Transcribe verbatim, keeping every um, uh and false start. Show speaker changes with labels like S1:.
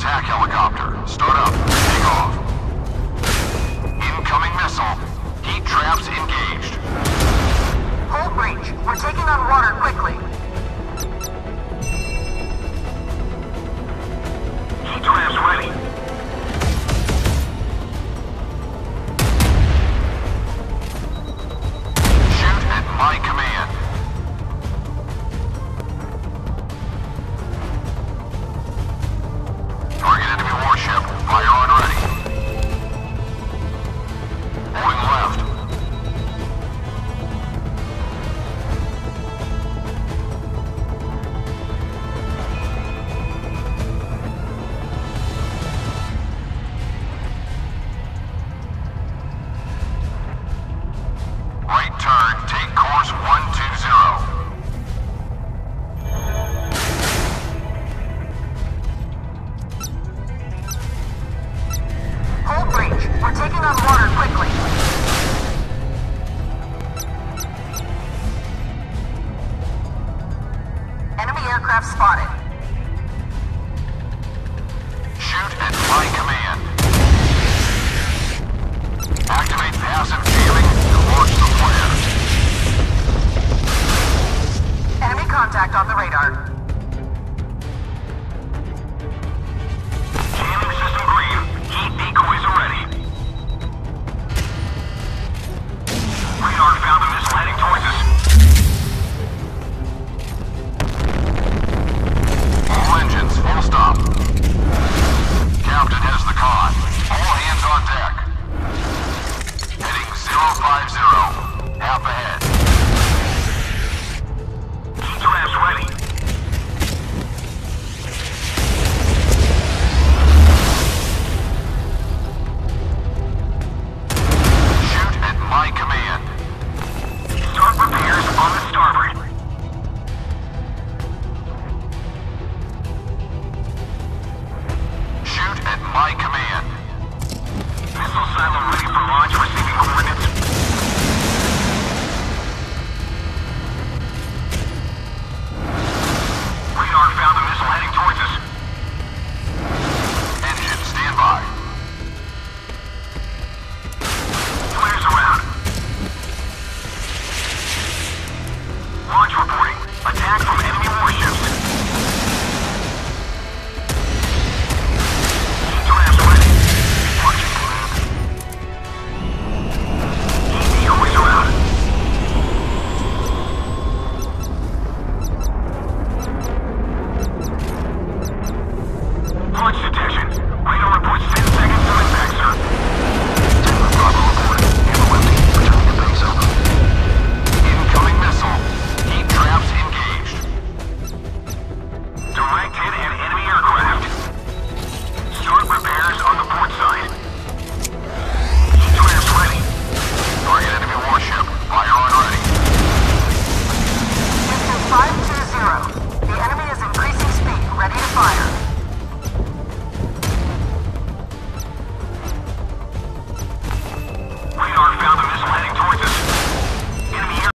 S1: attack helicopter. Start up. Take off. Incoming missile. Heat traps engaged.
S2: Hold breach. We're taking on water quickly.
S1: Heat traps ready. Shoot at my command. Target enemy warship. Fire on ready. Going left. Right turn. Take course one two zero.
S2: Hold breach. We're taking on water quickly. Enemy aircraft spotted.
S1: Shoot at my command. Activate passive jamming to launch the flare.
S2: Enemy contact on the radar.
S1: Jamming system green. Heat decoys are ready. Radar found a missile heading towards us. All engines, full stop. Captain has the con. All hands on deck. Heading zero five zero. Half ahead. Heat traps ready. Shoot at my command. Start repairs on the starboard. Shoot at my command. Missile silo ready for launch.